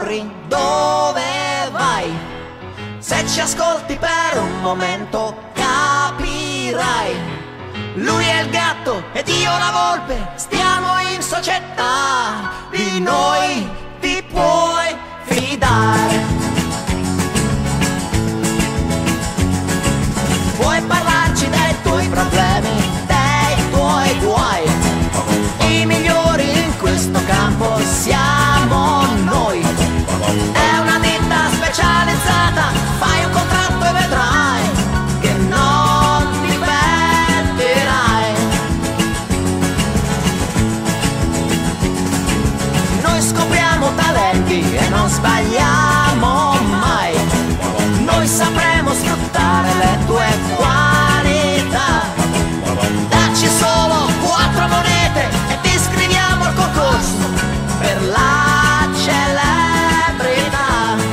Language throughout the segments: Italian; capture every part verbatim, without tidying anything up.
corri, dove vai? Se ci ascolti per un momento capirai. Lui è il gatto ed io la volpe, stiamo in società, di noi ti puoi fidare. Puoi parlarci dei tuoi problemi, dei tuoi guai. I migliori in questo campo siamo noi. È una ditta specializzata, fai un contratto e vedrai che non ti pentirai. Noi scopriamo talenti e non sbagliamo mai. Noi sapremo sfruttare le tue qualità. Dacci solo quattro monete e ti iscriviamo al concorso per la celebrità.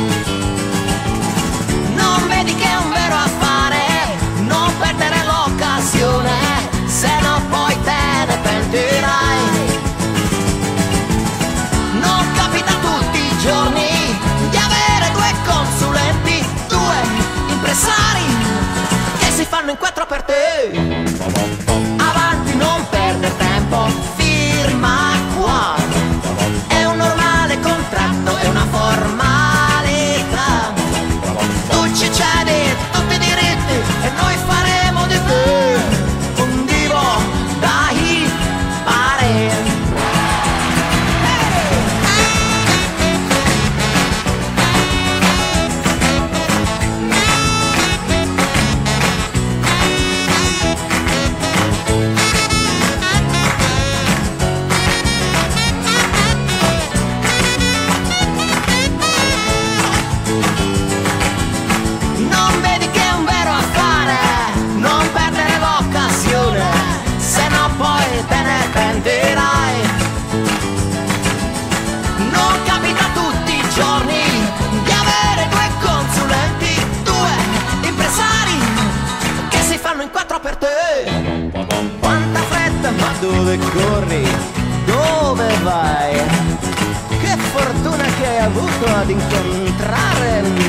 Non vedi che è un vero affare? Non perdere l'occasione, se no poi te ne pentirai. Non capita tutti i giorni di avere due consulenti, due impresari che si fanno in quattro per te. Avanti, non perdere tempo, firma qua. È un normale contratto, è una formalità. Tu ci cedi tutti i diritti e noi faremo di te un divo da hippare. Non vedi che è un vero affare? Non perdere l'occasione, se no poi te ne pentirai. Non capita tutti i giorni di avere due consulenti, due impresari che si fanno in quattro per te. Quanta fretta, ma dove corri? Dove vai? Che fortuna che hai avuto ad incontrare